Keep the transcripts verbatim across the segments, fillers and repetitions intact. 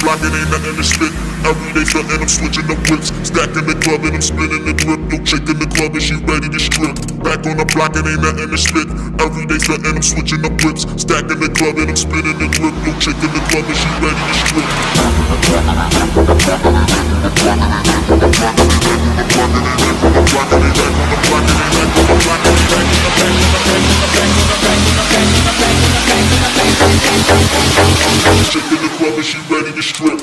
block, it ain't nothing to spit. Every day stuntin', I'm switching up whips. Stacking the club and I'm spinning the grip. Yo, chick in the club and she ready to strip. Back on the block, it ain't nothing to spit. Every day stuntin', I'm switching up whips. Stacking the club and I'm spinning the grip. Yo, chick in the club and she ready to strip. Chick in the club and she ready to strip.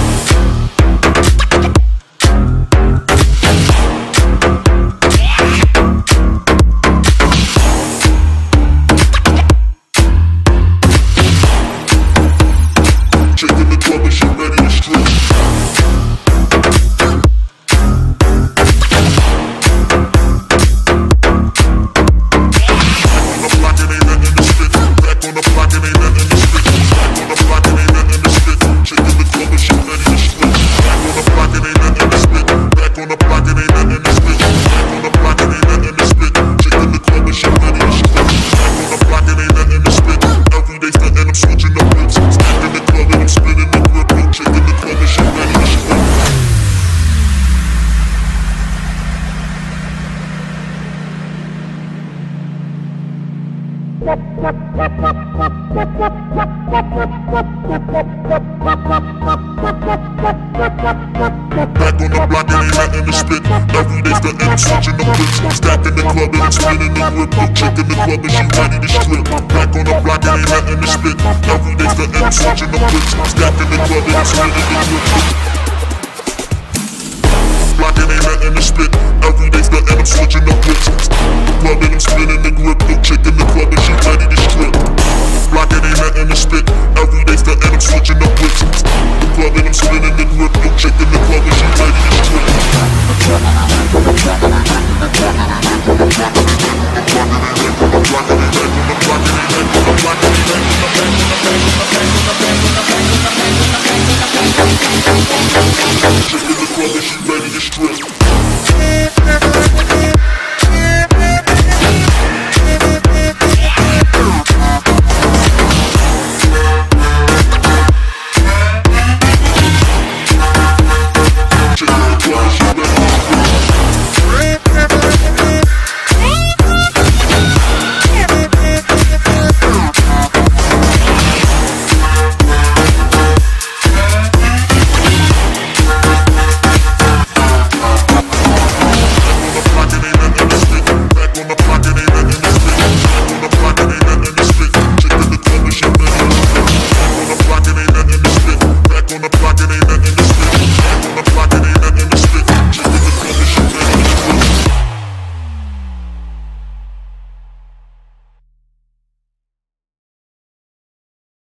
Back on the block, it ain't nothing to spit. Every day stuntin', I'm switching the whips. Stacking the club and I'm spinning the grip. Yo, chick in the club and she ready to strip. Back on the block, it ain't nothing to spit. Every day stuntin', I'm switching the whips. Stacking the club and I'm spinning the grip. Block, it ain't nothing to spit. Every day stuntin', I'm switching the